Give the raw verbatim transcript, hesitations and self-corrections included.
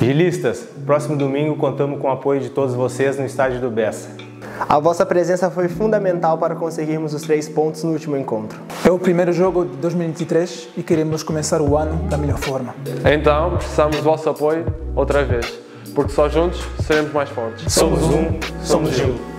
Gilistas, próximo domingo contamos com o apoio de todos vocês no estádio do Bessa. A vossa presença foi fundamental para conseguirmos os três pontos no último encontro. É o primeiro jogo de dois mil e vinte e três e queremos começar o ano da melhor forma. Então precisamos do vosso apoio outra vez, porque só juntos seremos mais fortes. Somos um, somos Gil.